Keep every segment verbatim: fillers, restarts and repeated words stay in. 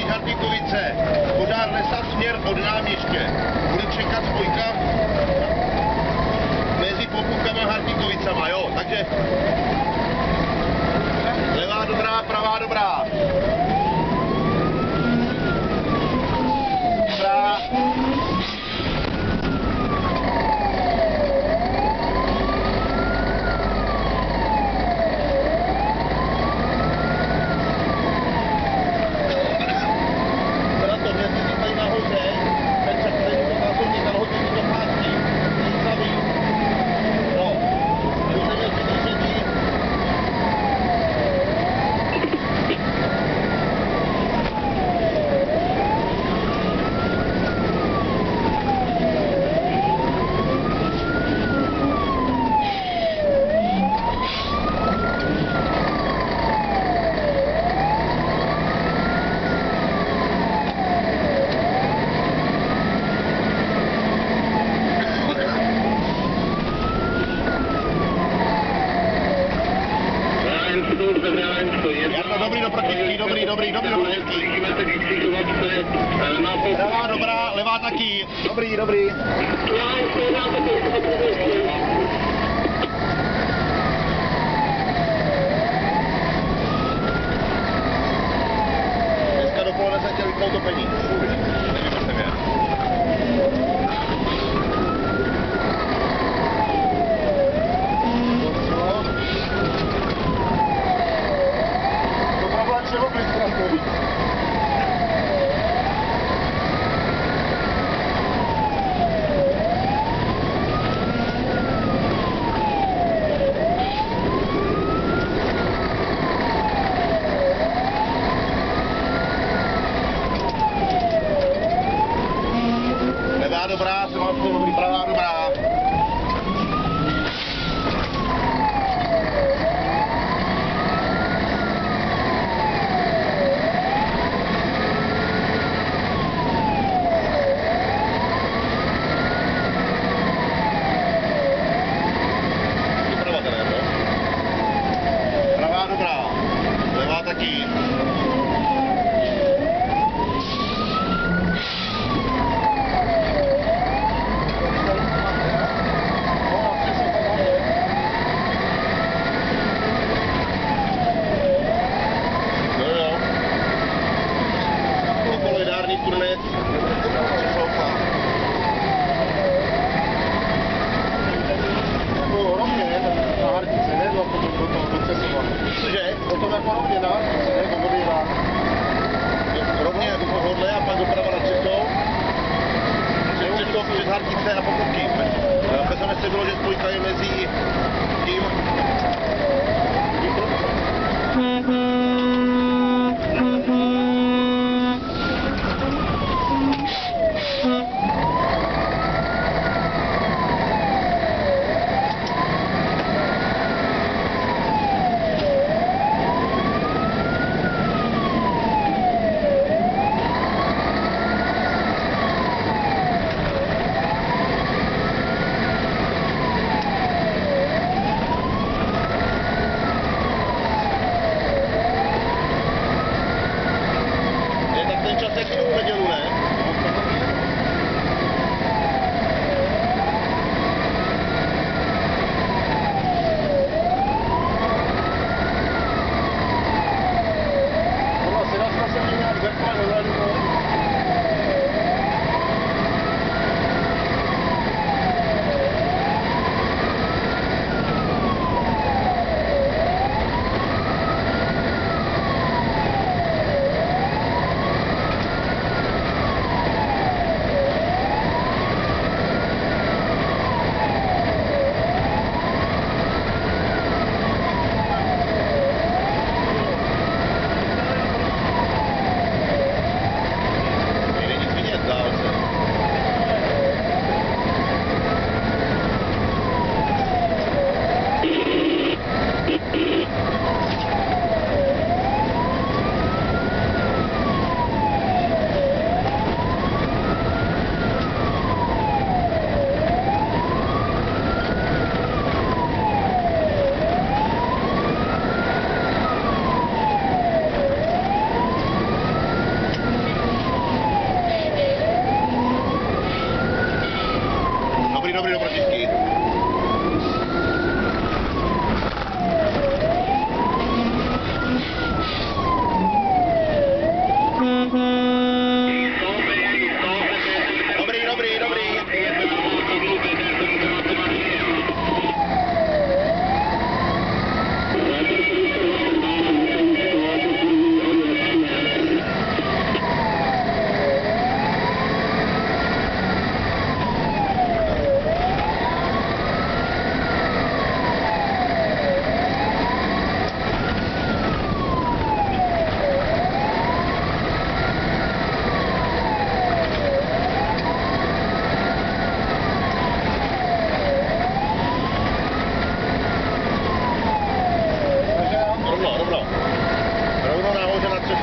Hartýkovice, Vodár Lesa směr od náměště. Bude čekat spojka mezi Popukama a Hartýkovicama, jo, takže levá dobrá, pravá dobrá. Dobrá. Dobrý do protisky, dobrý, dobrý, dobrý do protisky. Pravá dobrá, levá taky. Dobrý, dobrý. Dneska dopoledne jsem chtěl vypnout topení. Nevím, co jsem je. Levá dobrá, jsem mám dobrý, pravá dobrá. Pravá dobrá, levá taky. Konec. Jako rovně, na Hartice, ne? Do toho docesované. Cože? Potom jako rovně na Hartice, ne? Do Vodejra. Rovně do tohohle a pak doprava na Třešov. Před Třešov, před Hartice a Popupky. Pesane se bylo, že spojka je mezi tím.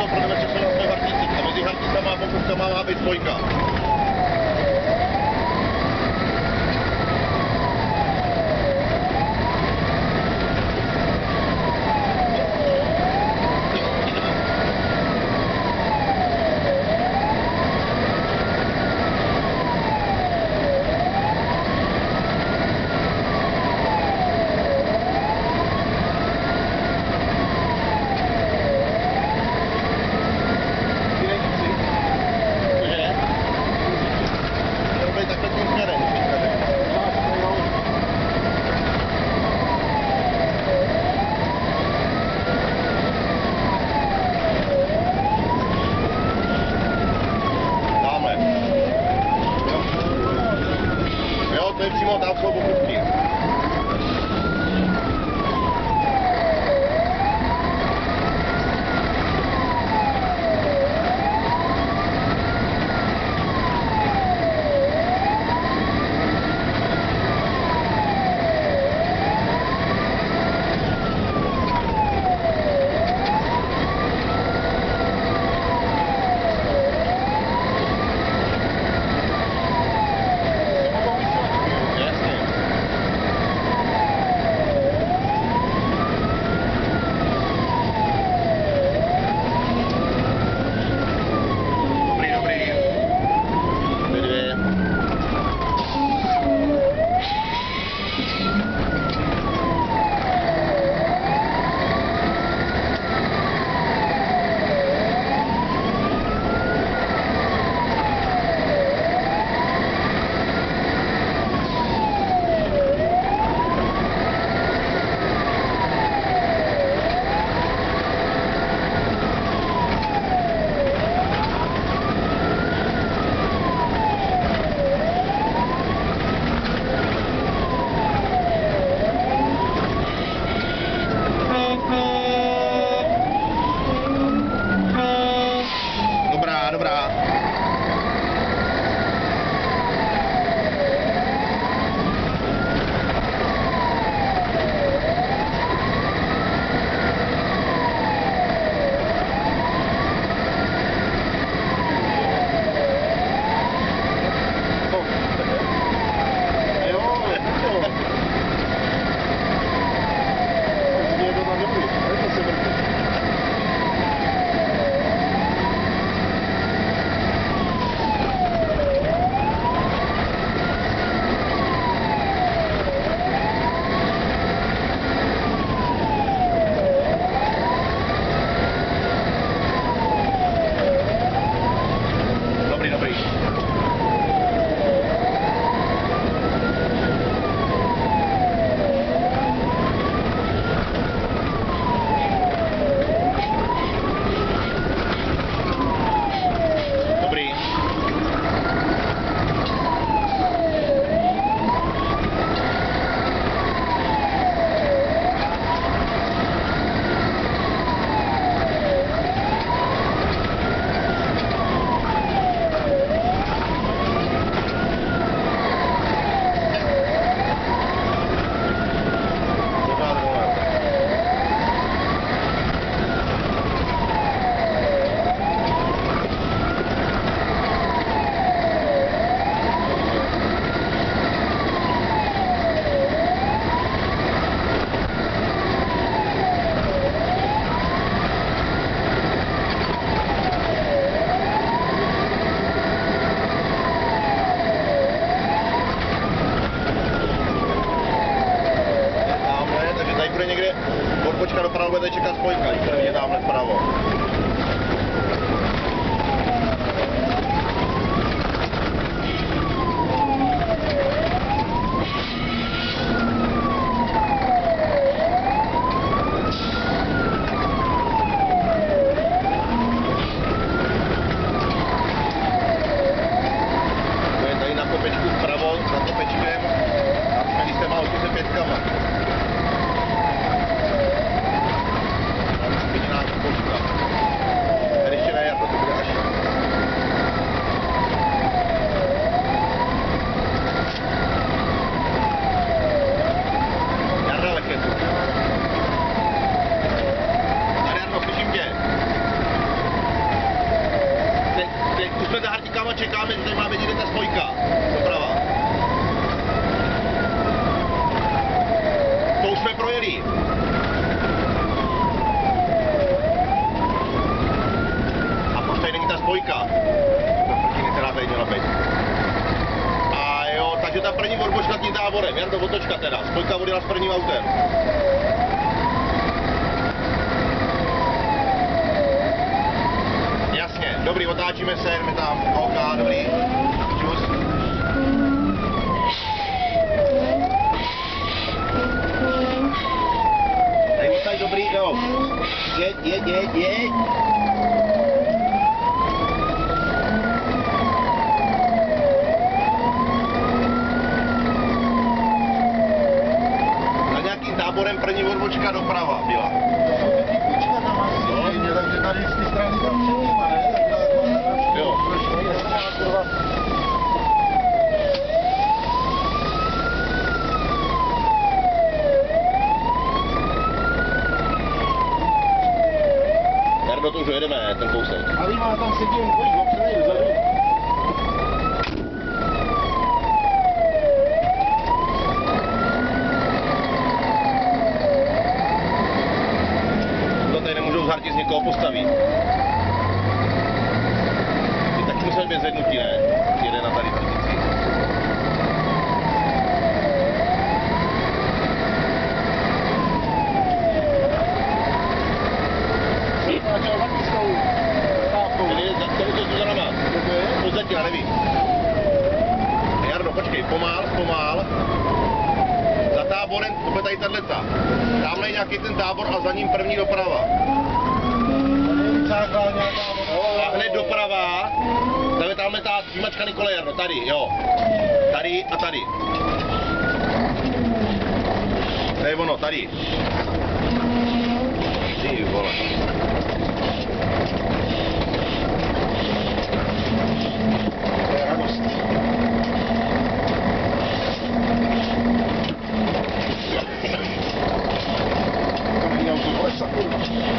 to pro tebe časovat jsme v Harticích a mezi Harticama a Pokovkama má být spojka. To je přímo tam jsou Pokovky. Dobrá. Bude někde odbočka doprava, bude tady čekat spojka, je tamhle vpravo. Bude tady na kopečku vpravo, za kopečkem, a jsme s těma osmi pětkama. Jediná pokožka. táborem. Jardo, otočka teda. Spojka odjela s prvním autem. Jasně, dobrý, otáčíme se, jdeme tam. OK, dobrý. Čus. Tady odtaď, dobrý, jo. Jeď, jeď, jeď, jeď. Táborem první odbočka doprava byla. No, takže tady z té strany tam předníma, ne? Jo. Jardo, to už jedeme, ten kousek. A vy má tam sedím, kolik ho předej vzadu. Harti z někoho postaví. Ty taky musel být zvednutí, ne? Jede na tady partici. Začal taky s tou stávkou. Tady to je za náma. To zatím, nevím. Jardo, počkej, pomál, pomál. Za táborem, to bude tady tato. Tamhle je nějaký ten tábor a za ním první doprava. A hned doprava, tam je tamhle ta výmačka Nikole, Jarno, tady, jo. Tady a tady. To je ono, tady. Ty vole. To je radost. To není auto kolesa, kurva.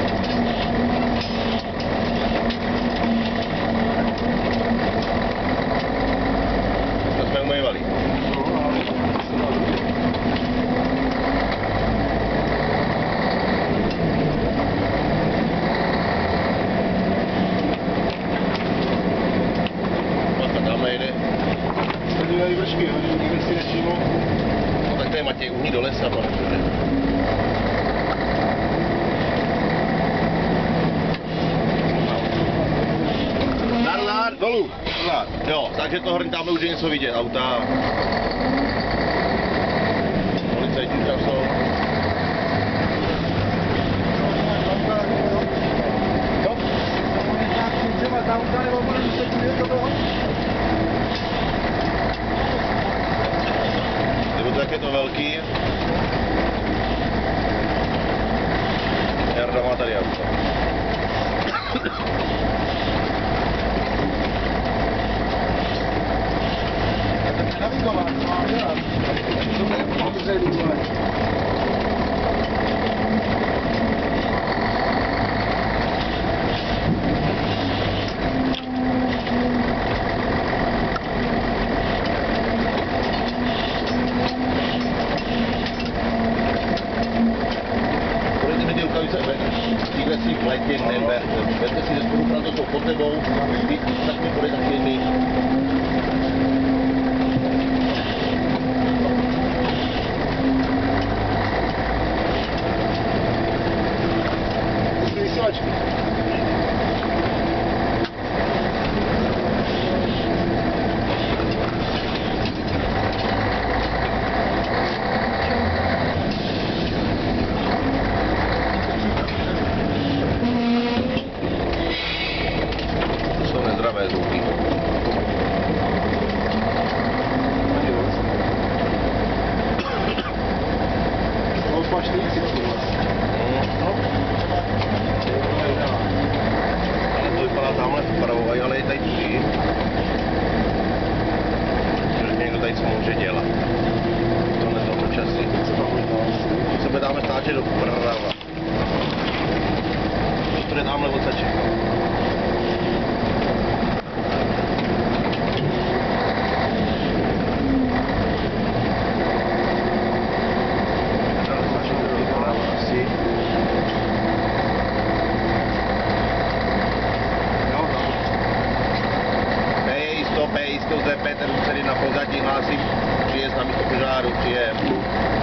To jsme umývali. Tamhle jede. Tady dají vršky, nikdy si nečímou. No tak to je Matěj, uhní do lesa, pane. Dar, dolů. Dar. Jo, takže to hrň tamhle už je něco vidět, auta. Policajti tam jsou. Jo? Třeba tam auta nebo bude muset jít do toho? Nebo tak je to velký. Jarda má tady auto. Navigovat, co mám dělat? Dobře, dobře. Budete vidět rukavice, tíhle si v létě neberte. Berte si ze spodu, tam to jsou pod tebou, vy tak mi bude taky mít. Vysílačky. To jsou nezdravé zvuky. Opačný Ale to vypadá tamhle vpravo, ale je tady tudy. Že někdo tady co může dělat. To nezvládnu časy. To se bude dáme stáčet doprava. To jde tamhle odsaček. Hej, stop, hej, sto zde, Petr, celý na pozadí hlásím, přijezd na místo požáru, příjem.